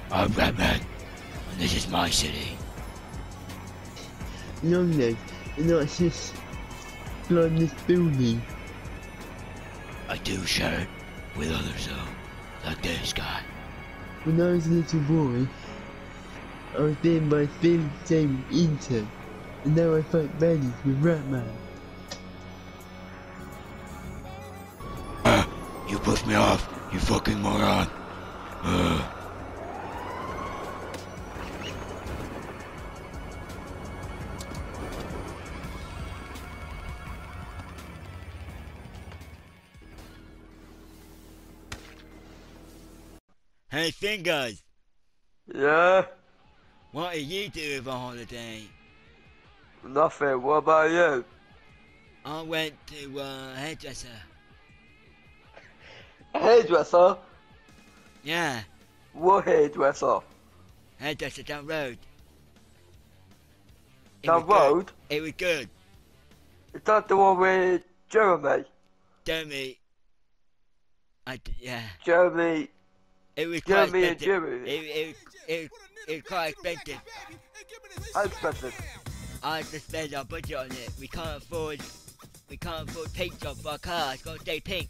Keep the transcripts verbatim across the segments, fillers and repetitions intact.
I'm Ratman, and this is my city. Young lad, you're not just climb this building. I do share it with others though, like this guy. When I was a little boy, I was being my film game intern, and now I fight baddies with Ratman. Ah, you pushed me off, you fucking moron. Uh. Hey Fingers! Yeah? What are you doing for holiday? Nothing, what about you? I went to uh, hairdresser. A hairdresser? Yeah, What hairdresser? hairdresser down road. It Down was good. road? It was good. Is that the one with Jeremy? Jeremy. I d yeah. Jeremy, It was quite Jeremy and expensive. Jeremy? It, it, it, it was quite expensive. How expensive? I had to spend our budget on it. We can't afford, we can't afford paint job for our car. It's gotta stay pink.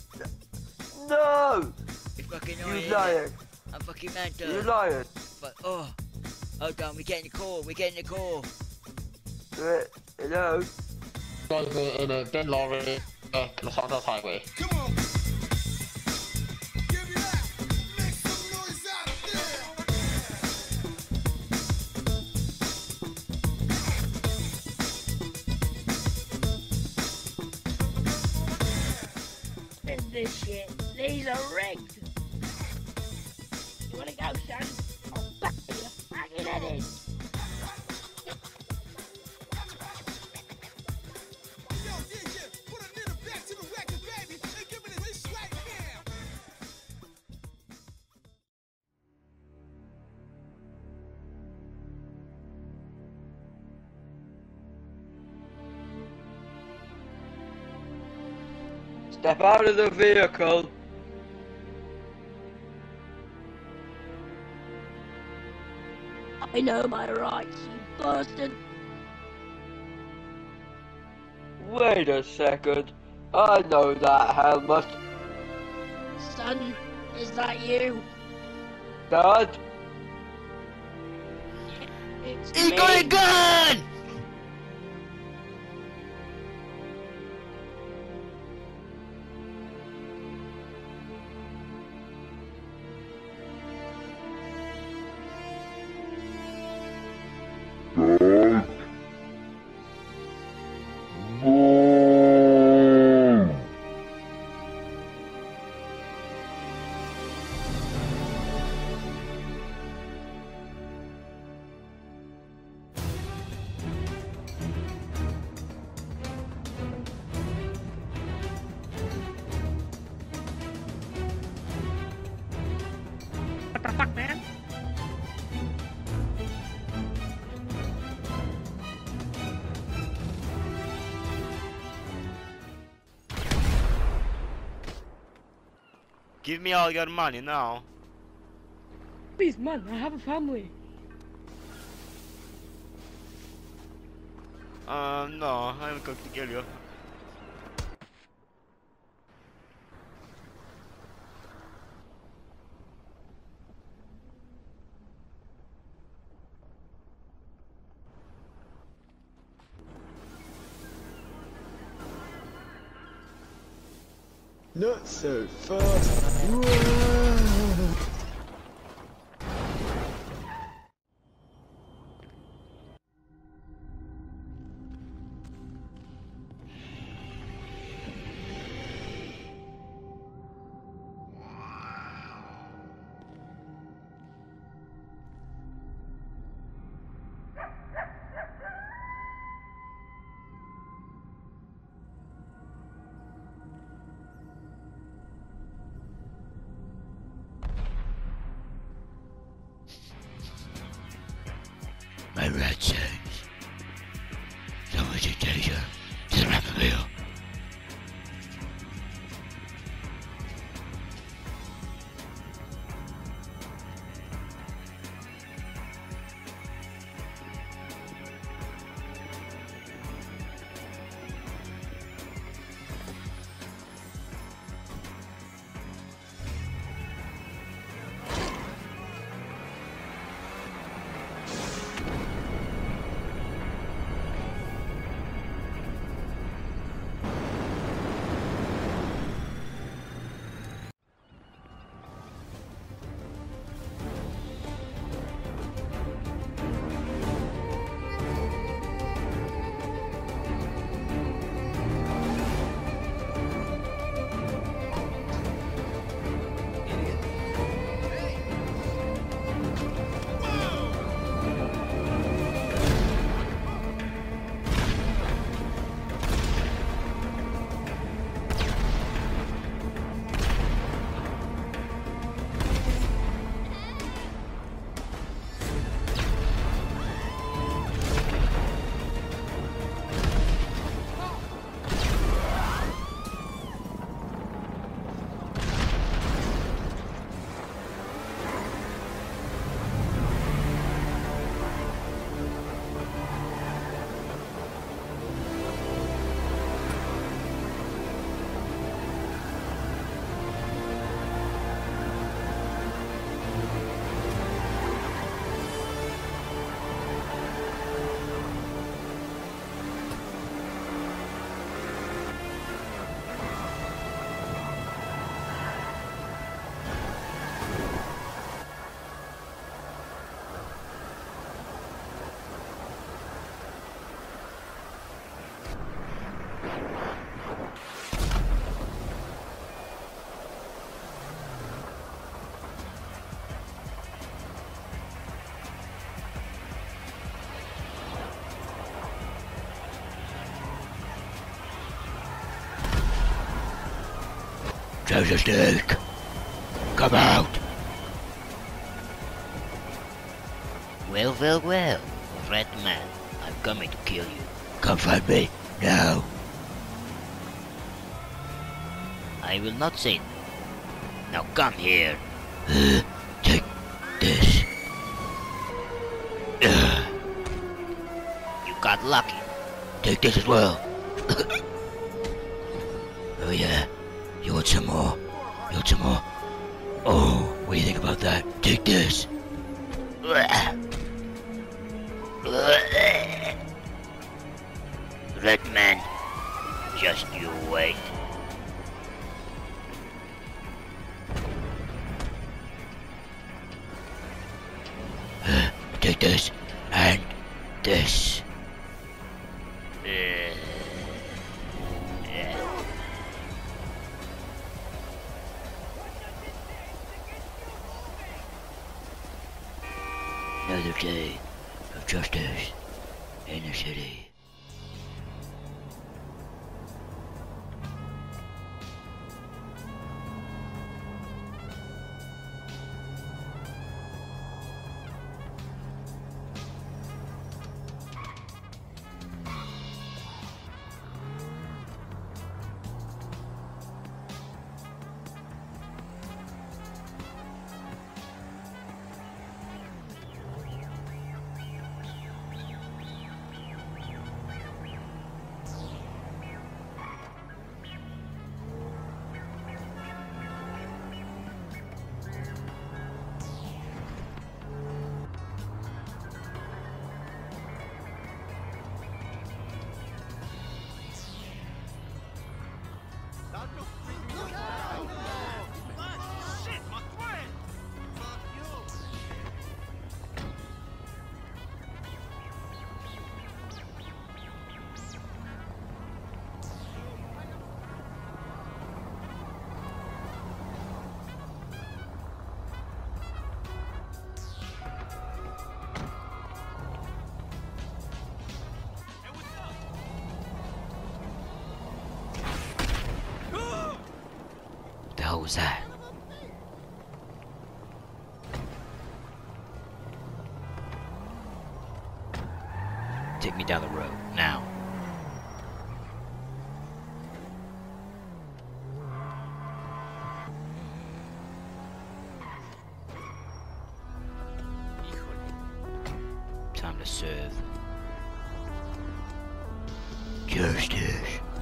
No! It's fucking You annoying. lying. I'm fucking mental. You lying. But oh, hold on, we're getting a call. We're getting a call. Uh, hello? Guys in a dead lorry at Los Santos Highway. Come on. Give me that. Make some noise out What is this shit? These are rigged. You wanna go, son? I'll back you fucking head in. Yo, D J, put a little back to the record, baby, and give me this right now. Step out of the vehicle. I know my rights, you bastard. Wait a second. I know that helmet. Son, is that you? Dad? It's He me. got a gun! What the fuck, man? Give me all your money now. Please, man, I have a family. Uh, no, I'm going to kill you. Not so fast. Whoa. My rat says, someone should take her to the Rapperville. Treasure snake! Come out! Well, well, well, Ratman, I'm coming to kill you. Come find me, now! I will not say no. Now come here. Uh, take this. Uh, you got lucky. Take this as well. Oh yeah. You want some more? You want some more? Oh, what do you think about that? Take this. Ratman, just you wait. Take this and this. Another day of justice in the city. What was that? Take me down the road, now. Time to serve justice.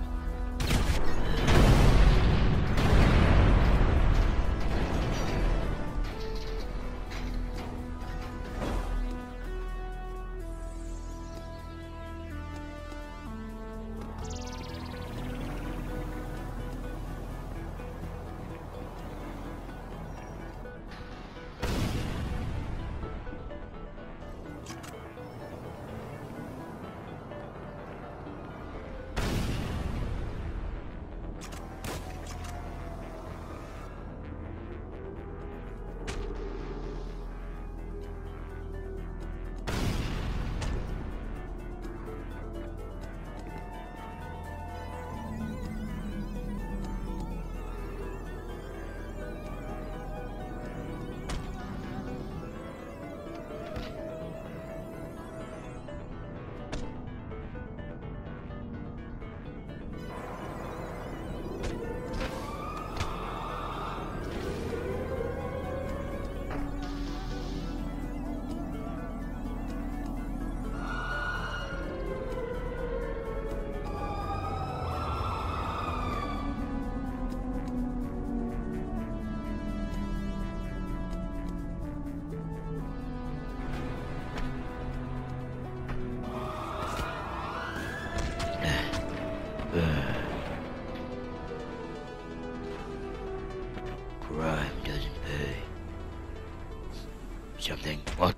Crime doesn't pay. Something. What?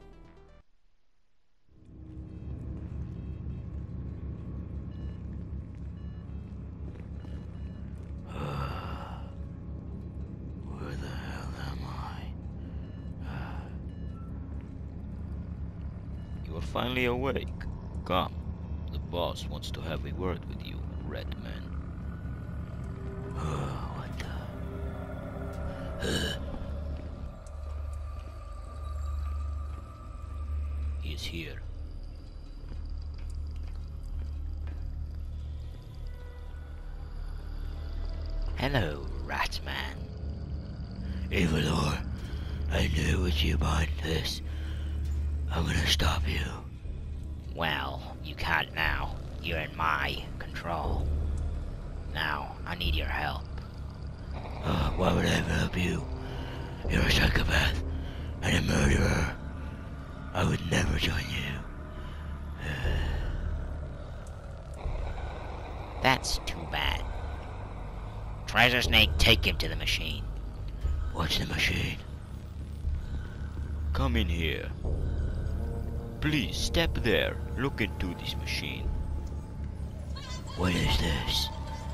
Where the hell am I? You are finally awake. Come. The boss wants to have a word with you, Ratman. What the? He's here. Hello, Ratman. Evilor, I knew it was you behind this. I'm gonna stop you. Well, you can't now. You're in my control. Now, I need your help. Uh, why would I ever help you? You're a psychopath and a murderer. I would never join you. That's too bad. Treasure Snake, take him to the machine. What's the machine? Come in here. Please, step there. Look into this machine. What is this?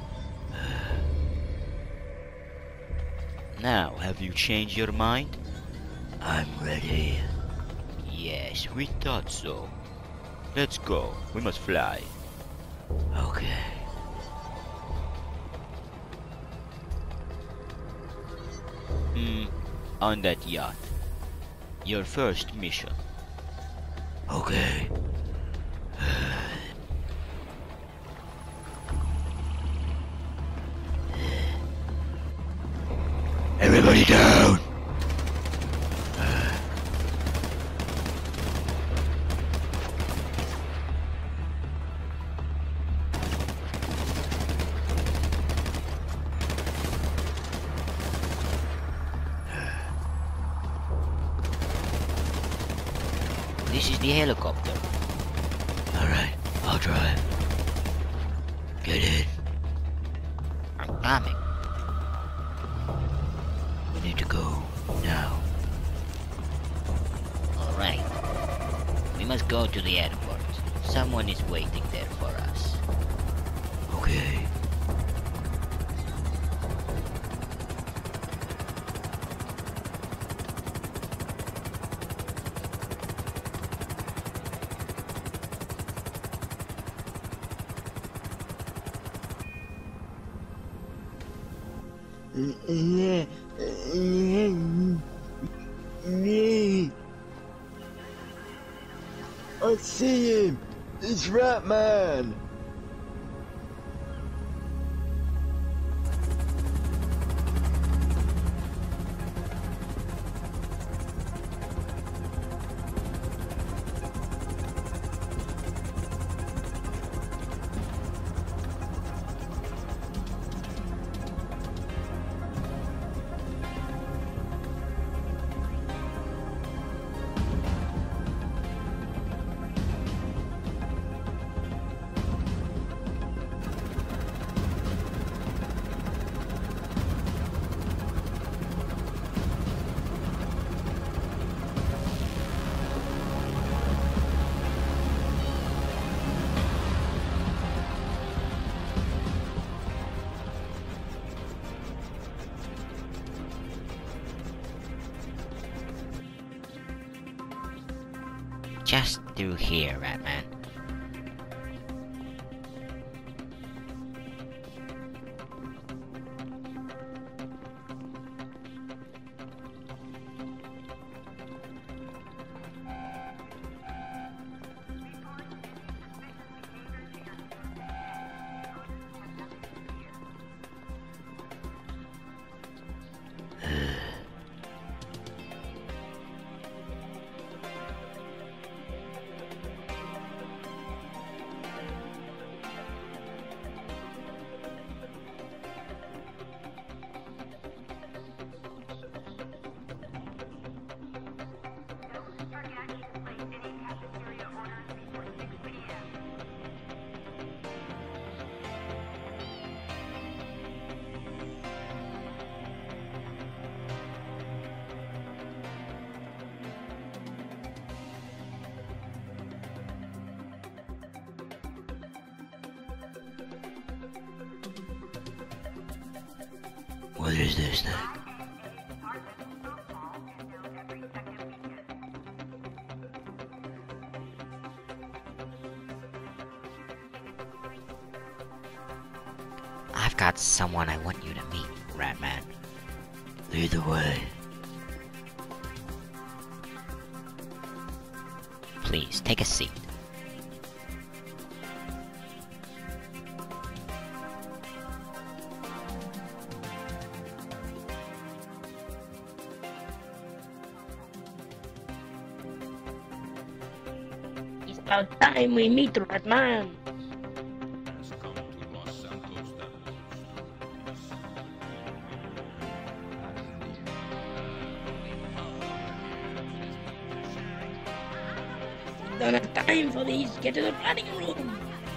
Now, have you changed your mind? I'm ready. Yes, we thought so. Let's go. We must fly. Okay. Hmm, on that yacht. Your first mission. Okay. Everybody down! This is the helicopter. Alright, I'll drive. Get in. I'm coming. We need to go now. Alright. We must go to the airport. Someone is waiting there for us. Okay. Yeah, yeah, yeah. I see him. It's Ratman. Just through here, Ratman. What is this thing? I've got someone I want you to meet, Ratman. Lead the way. Please, take a seat. It's about time we meet Ratman. Don't have time for these. Get to the planning room.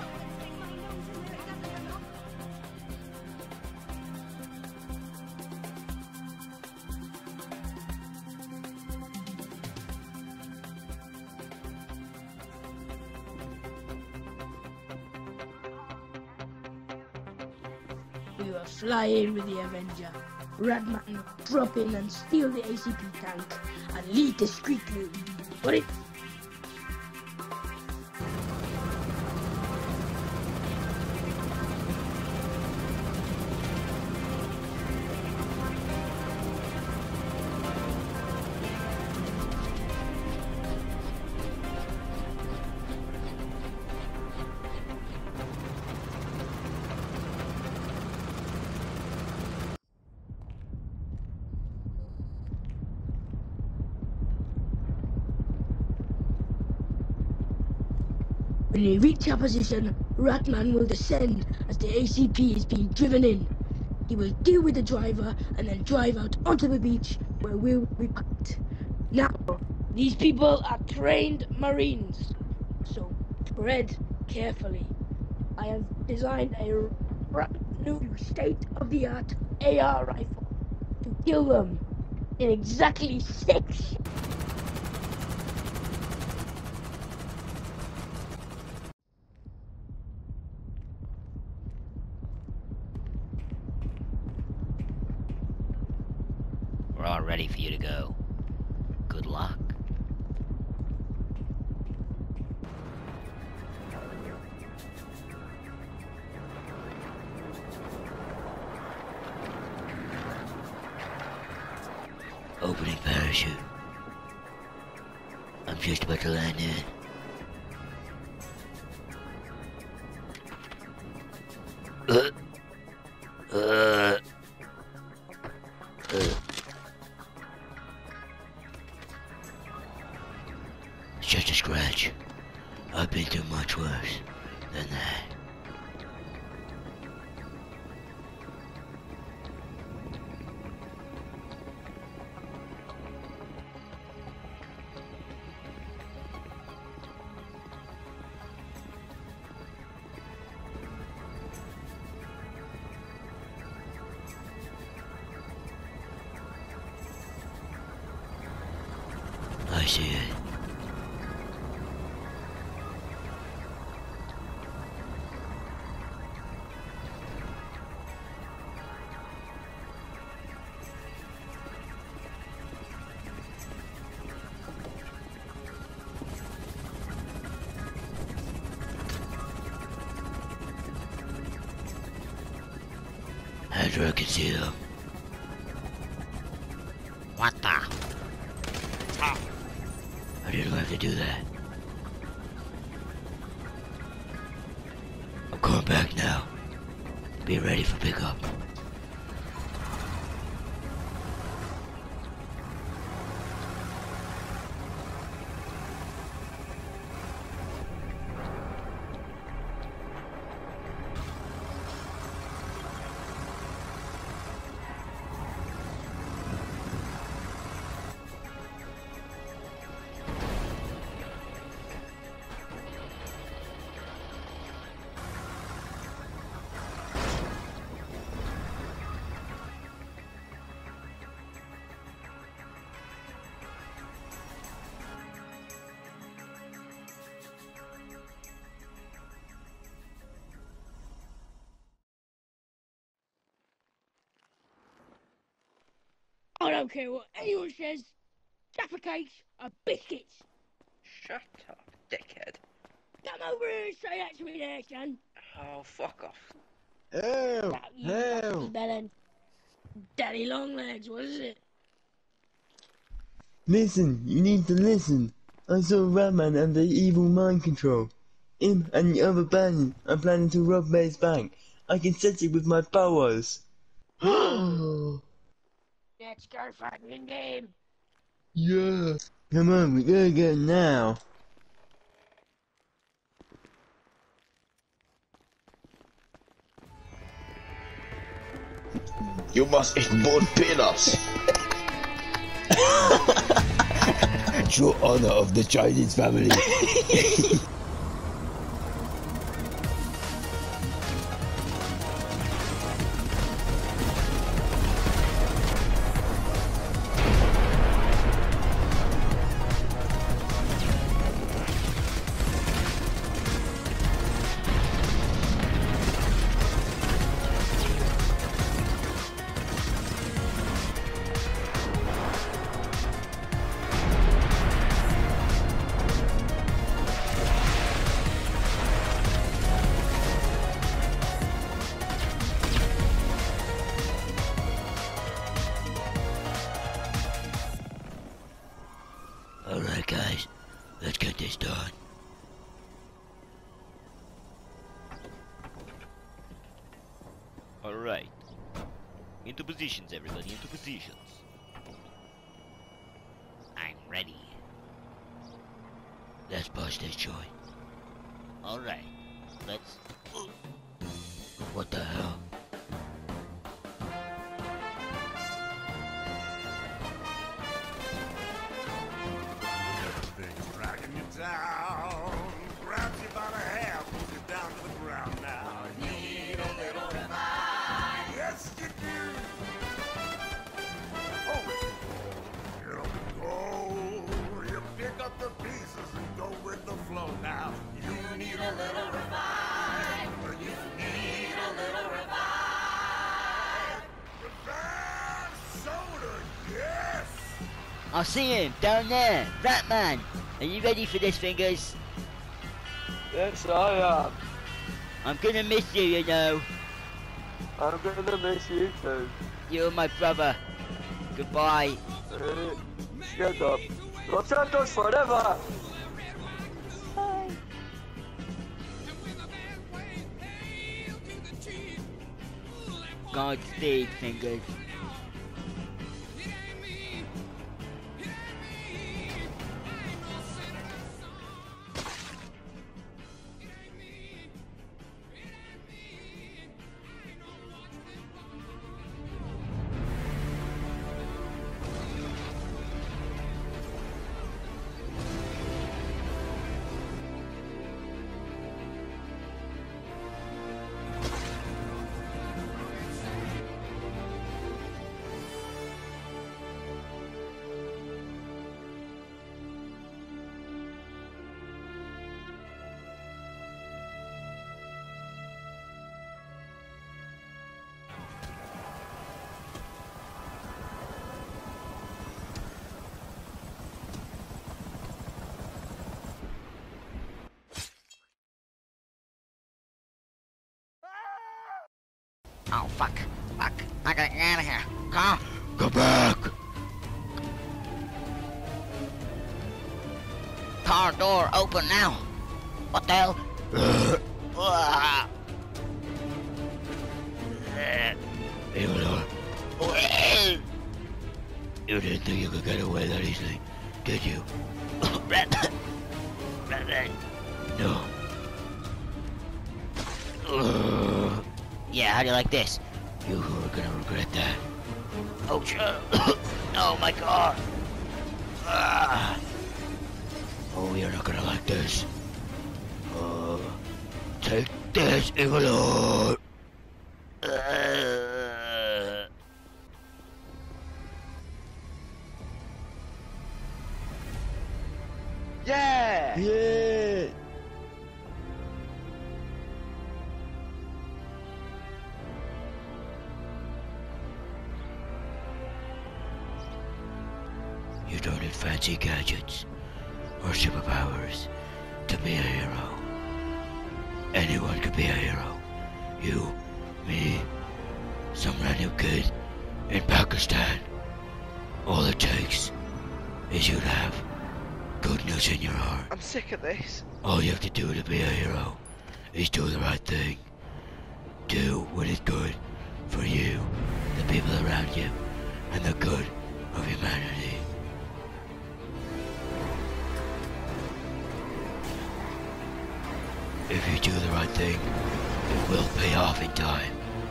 We will fly in with the Avenger. Ratman will drop in and steal the A C P tank and lead the street loot. What it? When we reach our position, Ratman will descend as the A C P is being driven in. He will deal with the driver and then drive out onto the beach where we'll be parked. Now, these people are trained Marines, so tread carefully. I have designed a brand new state-of-the-art A R rifle to kill them in exactly six. We're all ready for you to go. Good luck. Opening parachute. I'm just about to land in. Uh. Uh. Uh. It's just a scratch. I've been through much worse than that. I see it. Andrew, I can see them. What the? Oh. I didn't have to do that. I'm going back now. Be ready for pickup. I don't care what anyone says. Jaffa cakes are biscuits. Shut up, dickhead. Come over here and say that to me there, son. Oh, fuck off. Hell, That you hell. lucky bellend. Daddy Longlegs, what is it? Listen, you need to listen. I saw Ratman under evil mind control. Him and the other bandits are planning to rob May's bank. I can sense it with my powers. Let's go fucking game. Yeah. Come on, we gotta go now. You must eat both pillars. True honor of the Chinese family. Alright guys, let's get this done. Alright. Into positions, everybody, into positions. I'm ready. Let's bust this joint. Alright. Let's... What the hell? Everything's dragging you down, grabs you by the hair, pulls you down to the ground now. You need a little revive. Yes, you do. Oh, you go. You pick up the pieces and go with the flow now. You need a little revive. You need a little revive. Revive soda, yes. I see him down there, Ratman. Are you ready for this, Fingers? Yes, I am. I'm gonna miss you, you know. I'm gonna miss you too. You're my brother. Goodbye. Uh, Shut up. Los Santos forever! Godspeed, Fingers. Oh, fuck. Fuck. I gotta get out of here. Come. Go back. Car door open now. What the hell? Ah. Theodore. You didn't think you could get away that easily, did you? Ratman. Ratman. No. Uh, yeah, how do you like this? You are gonna regret that. Oh, sure. Oh, my God. Ah. Oh, you're not gonna like this. Uh, take this, evil lord. Uh, Yeah! Yeah. You don't need fancy gadgets or superpowers to be a hero. Anyone could be a hero. You, me, some random kid In Pakistan, all it takes is you to have goodness in your heart. I'm sick of this. All you have to do to be a hero is do the right thing. Do what is good for you, the people around you, and the good of humanity. If you do the right thing, it will pay off in time.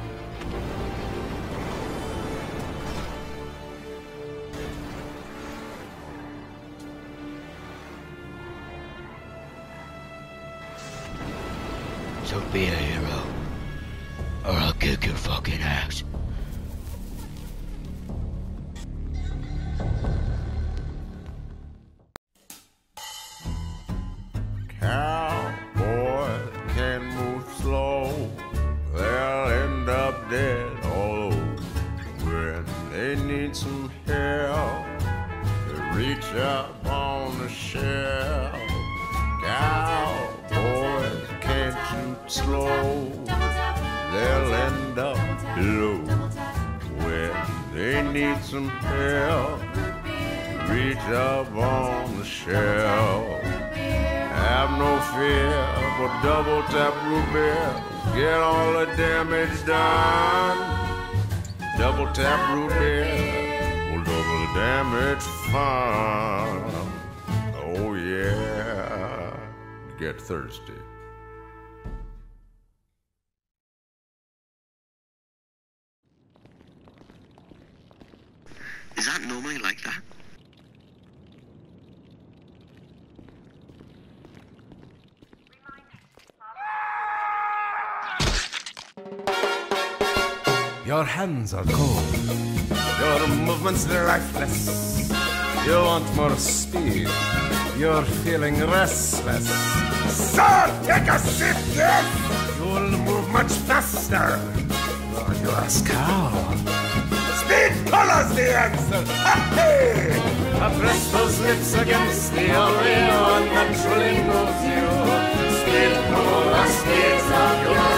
So be a hero, or I'll kick your fucking ass. Cowboys can move slow, they'll end up dead all over. When they need some help, they reach up on the shelf. Cowboys can't shoot slow, they'll end up low. When they need some help, reach up on the shelf. Have no fear for double tap root beer, get all the damage done. Double tap root beer will double the damage fun. Oh yeah, get thirsty. Is that normally like that? Your hands are cold, your movements lifeless. You want more speed, you're feeling restless. Sir, take a sip, yes! You'll move much faster. Oh, you ask how? Speed colors the answer. Hey! Press those lips against the audio and naturally moves you. Speed colors, speeds of your